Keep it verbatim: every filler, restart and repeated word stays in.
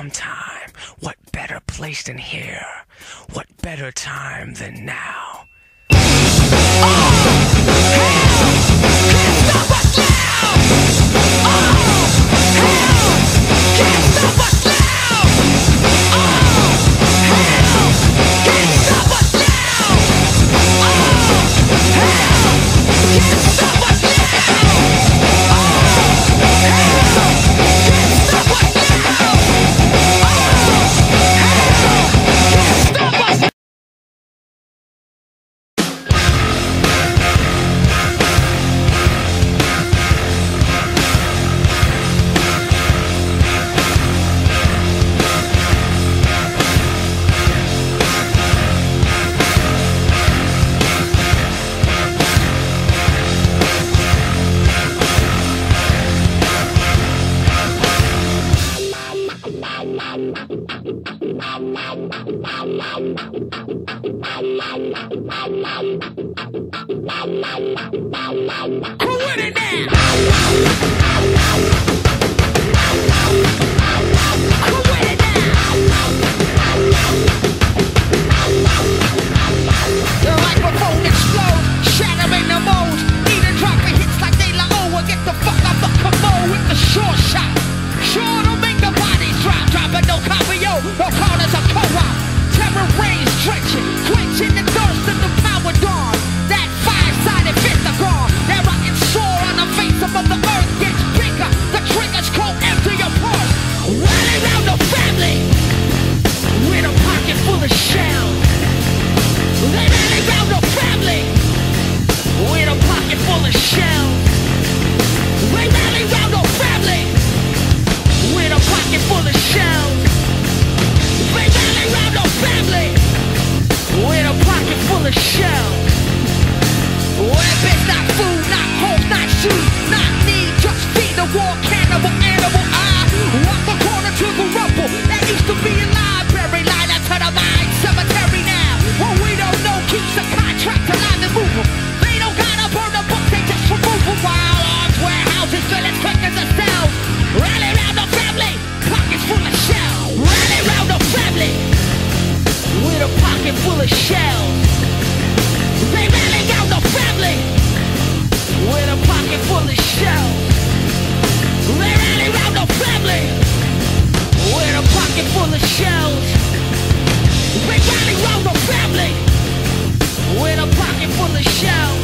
time. What better place than here? What better time than now? Who with it The microphone explodes, shattering the mold. Even dropping hits like De La O. Get the fuck out the commode with the short shot. Sure to make the bodies drop, dropping no copy, yo. No corners of co-op. Terror rains drenching, quenching the thirst of the power dawn. That five-sided pentagon, that rocket soar on the face of the earth gets bigger. The triggers go empty your pulse. Running around the family with a pocket full of shells. They rally round the family with a pocket full of shells. They rally round the family with a pocket full of shells. They rally round the family with a pocket full of shells. Weapons, not food, not hope, not shoes, not need, just feed the war cannibal animal. I walk the corner to the rubble that used to be a library, line out to the mine cemetery now. What we don't know keeps the contract alive and moving. They don't gotta burn the book, they just remove them. While arms, warehouses fill as quick as a cell. Rally round the family, pockets full of shells. Rally round the family with a pocket full of shells. They rally round the family with a pocket full of shells. They rally round the family with a pocket full of shells. They rally round the family with a pocket full of shells.